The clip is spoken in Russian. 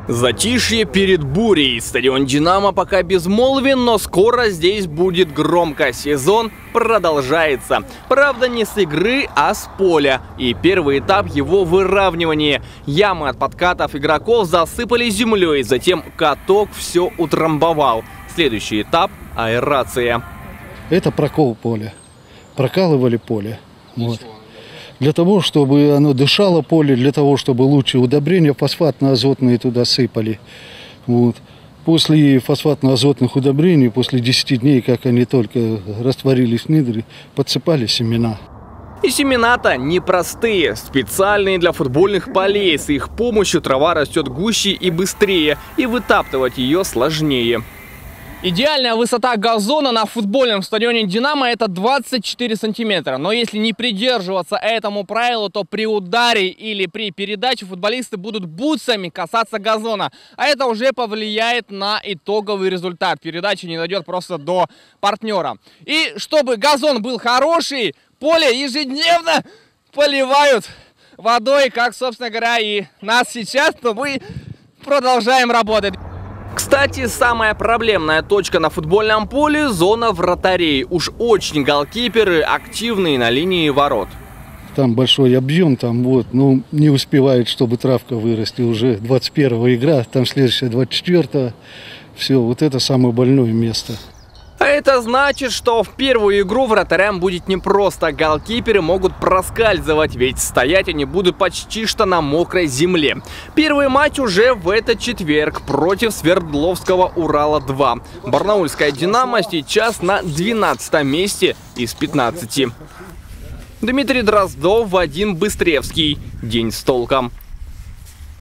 Затишье перед бурей. Стадион «Динамо» пока безмолвен, но скоро здесь будет громко. Сезон продолжается. Правда, не с игры, а с поля. И первый этап его выравнивания. Ямы от подкатов игроков засыпали землей, затем каток все утрамбовал. Следующий этап – аэрация. Это прокол поля. Прокалывали поле. Вот. Для того, чтобы оно дышало поле, для того, чтобы лучше удобрения фосфатно-азотные туда сыпали. Вот. После фосфатно-азотных удобрений, после 10 дней, как они только растворились в недре, подсыпали семена. И семена-то непростые, специальные для футбольных полей. С их помощью трава растет гуще и быстрее, и вытаптывать ее сложнее. Идеальная высота газона на футбольном стадионе «Динамо» – это 24 сантиметра. Но если не придерживаться этому правилу, то при ударе или при передаче футболисты будут бутсами касаться газона. А это уже повлияет на итоговый результат. Передача не дойдет просто до партнера. И чтобы газон был хороший, поле ежедневно поливают водой, как, собственно говоря, и нас сейчас, но мы продолжаем работать. Кстати, самая проблемная точка на футбольном поле – зона вратарей. Уж очень голкиперы активные на линии ворот. Там большой объем, там вот, ну, не успевает, чтобы травка вырасти. Уже 21-я игра, там следующая 24-я. Все, вот это самое больное место. А это значит, что в первую игру вратарям будет непросто. Голкиперы могут проскальзывать, ведь стоять они будут почти что на мокрой земле. Первый матч уже в этот четверг против Свердловского Урала-2. Барнаульская «Динамо» сейчас на 12-м месте из 15. Дмитрий Дроздов, Вадим Быстревский. День с толком.